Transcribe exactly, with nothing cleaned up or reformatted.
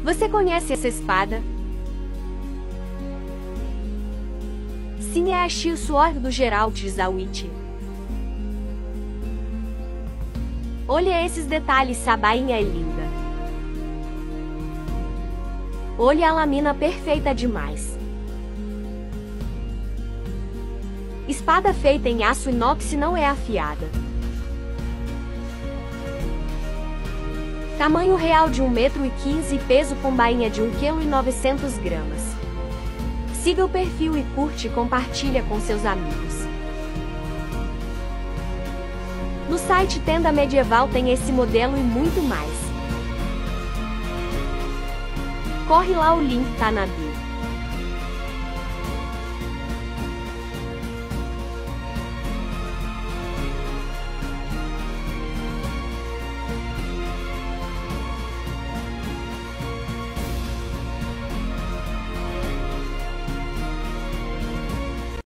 Você conhece essa espada? Sim, é a Shio Sword do Geralt Zawit. Olha esses detalhes, essa bainha é linda. Olha a lâmina perfeita demais. Espada feita em aço inox não é afiada. Tamanho real de um metro e quinze e peso com bainha de um vírgula novecentos gramas. Siga o perfil e curte e compartilha com seus amigos. No site Tenda Medieval tem esse modelo e muito mais. Corre lá, o link tá na bio.